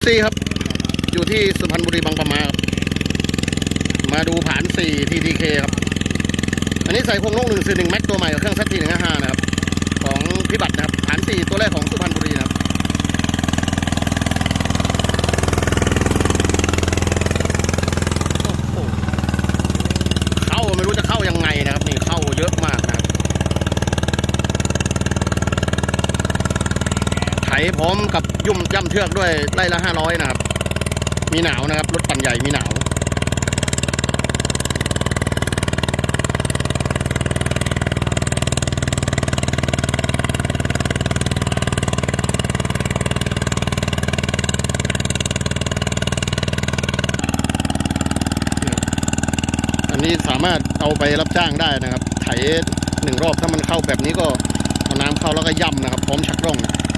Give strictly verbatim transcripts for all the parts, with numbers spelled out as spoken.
ซีครับอยู่ที่สุพรรณบุรีบางปะมาครับมาดูผานสี่ ที ที เค ครับอันนี้ใส่โครงลูกหนึ่งสี่หนึ่งแม็กตัวใหม่กับเครื่องซัตทีหนึ่งห้าห้านะครับของพิบัตินะครับผานสี่ตัวแรกของสุพรรณบุรีนะครับเข้าไม่รู้จะเข้ายังไงนะครับนี่เข้าเยอะมากนะครับไถพร้อมกับยุ่มย่ำเทือกด้วยไล่ละห้าร้อยนะครับมีหนาวนะครับรถปั่นใหญ่มีหนาวอันนี้สามารถเอาไปรับจ้างได้นะครับไถหนึ่งรอบถ้ามันเข้าแบบนี้ก็เอาน้ำเข้าแล้วก็ย่ำนะครับพร้อมชักร่อง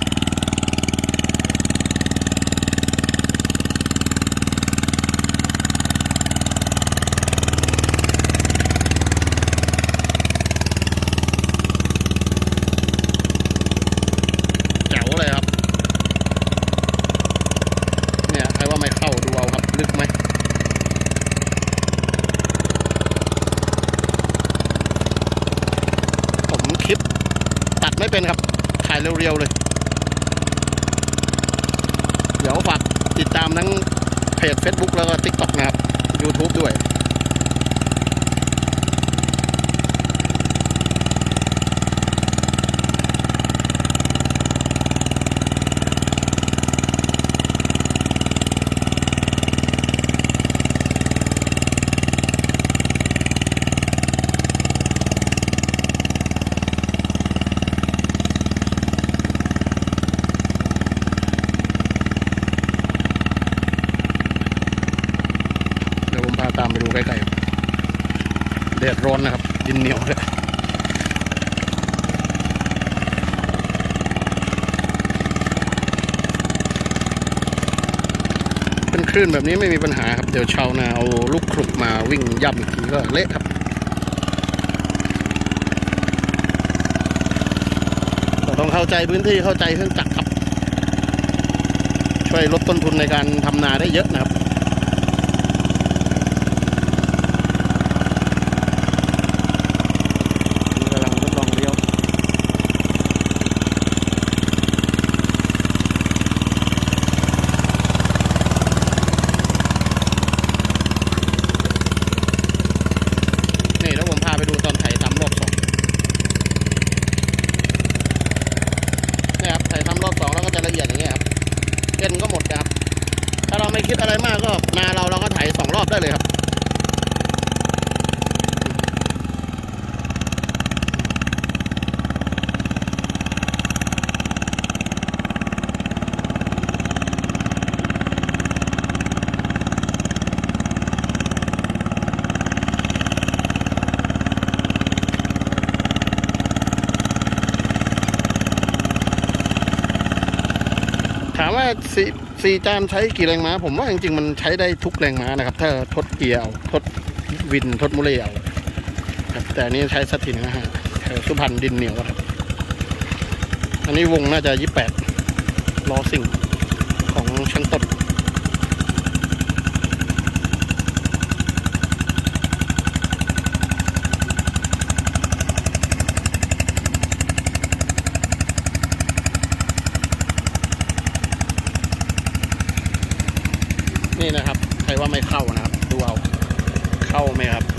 คลิปตัดไม่เป็นครับถ่ายเรียวๆเลยเดี๋ยวฝากติดตามทั้งเพจ Facebook แล้วก็ ติ๊กต็อก นะครับ ยูทูบ ด้วยตามไปดูใกล้ๆแดดร้อนนะครับดินเหนียวเลยเป็นคลื่นแบบนี้ไม่มีปัญหาครับเดี๋ยวชาวนาเอาลูกครุกมาวิ่งย่ำอีกทีก็เละครับเราต้องเข้าใจพื้นที่เข้าใจเครื่องจักรครับช่วยลดต้นทุนในการทำนาได้เยอะนะครับก็หมดครับถ้าเราไม่คิดอะไรมากก็นาเราเราก็ไถสองรอบได้เลยครับถามว่าสี่สี่จานใช้กี่แรงม้าผมว่าจริงๆมันใช้ได้ทุกแรงม้านะครับถ้าทดเกียร์เอาทดวินทดมุเล่เอาแต่อันนี้ใช้ซัตทีนะฮะสุพรรณดินเหนียวครับอันนี้วงน่าจะยี่สิบแปดล้อซิ่งของช่างต้นนี่นะครับใครว่าไม่เข้านะครับดูเอาเข้าไหมครับ